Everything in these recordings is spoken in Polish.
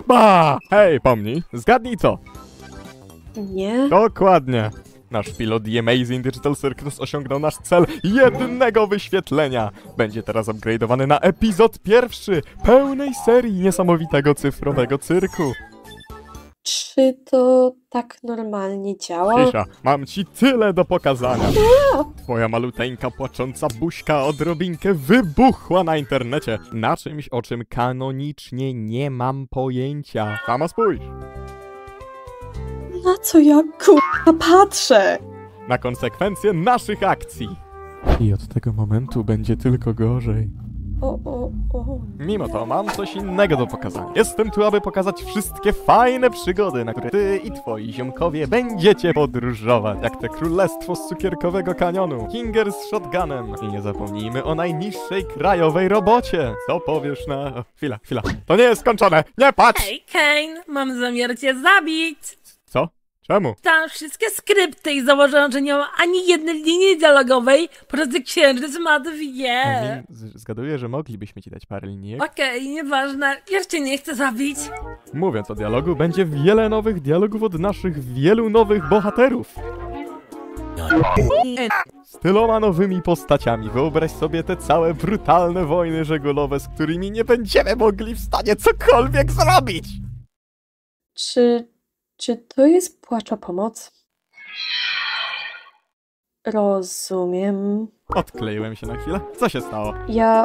Ba! Hej, pomnij, zgadnij co? Nie? Dokładnie. Nasz pilot The Amazing Digital Circus osiągnął nasz cel jednego wyświetlenia. Będzie teraz upgrade'owany na epizod pierwszy pełnej serii niesamowitego cyfrowego cyrku. Czy to tak normalnie działa? Krzysia, mam ci tyle do pokazania. Twoja maluteńka płacząca buźka odrobinkę wybuchła na internecie. Na czymś, o czym kanonicznie nie mam pojęcia. Sama spójrz. Na co ja patrzę? Na konsekwencje naszych akcji. I od tego momentu będzie tylko gorzej. O. Mimo to mam coś innego do pokazania. Jestem tu, aby pokazać wszystkie fajne przygody, na które ty i twoi ziomkowie będziecie podróżować. Jak te królestwo z cukierkowego kanionu, Kinger z shotgunem. I nie zapomnijmy o najniższej krajowej robocie. Co powiesz na... O, chwila. To nie jest skończone. Nie patrz! Hej, Kane, mam zamiar cię zabić. Co? Czemu? Czytałam wszystkie skrypty i założyłam, że nie ma ani jednej linii dialogowej, po prostu księżyc ma dwie. Zgaduję, że moglibyśmy ci dać parę linijek. Okej, nieważne, już cię nie chcę zabić. Mówiąc o dialogu, będzie wiele nowych dialogów od naszych wielu nowych bohaterów. Z tyloma nowymi postaciami. Wyobraź sobie te całe brutalne wojny żegulowe, z którymi nie będziemy mogli w stanie cokolwiek zrobić. Czy to jest płacz o pomoc? Rozumiem. Odkleiłem się na chwilę. Co się stało?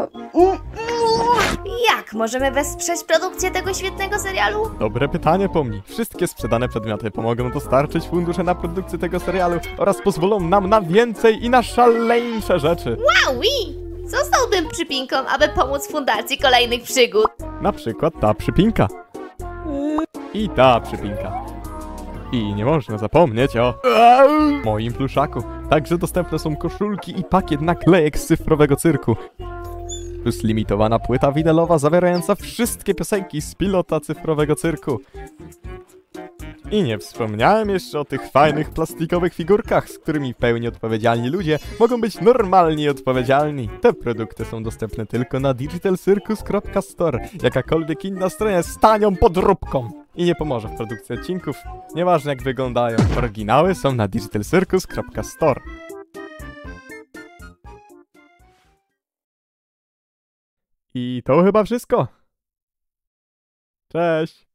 Jak możemy wesprzeć produkcję tego świetnego serialu? Dobre pytanie, pomnij. Wszystkie sprzedane przedmioty pomogą dostarczyć fundusze na produkcję tego serialu oraz pozwolą nam na więcej i na szaleńsze rzeczy. Wowi! Zostałbym przypinką, aby pomóc fundacji kolejnych przygód. Na przykład ta przypinka. I ta przypinka. I nie można zapomnieć o moim pluszaku. Także dostępne są koszulki i pakiet naklejek z cyfrowego cyrku. Plus limitowana płyta winylowa zawierająca wszystkie piosenki z pilota cyfrowego cyrku. I nie wspomniałem jeszcze o tych fajnych plastikowych figurkach, z którymi w pełni odpowiedzialni ludzie mogą być normalnie odpowiedzialni. Te produkty są dostępne tylko na digitalcircus.store. Jakakolwiek inna strona jest z tanią podróbką i nie pomoże w produkcji odcinków, nieważne jak wyglądają. Oryginały są na digitalcircus.store. I to chyba wszystko. Cześć!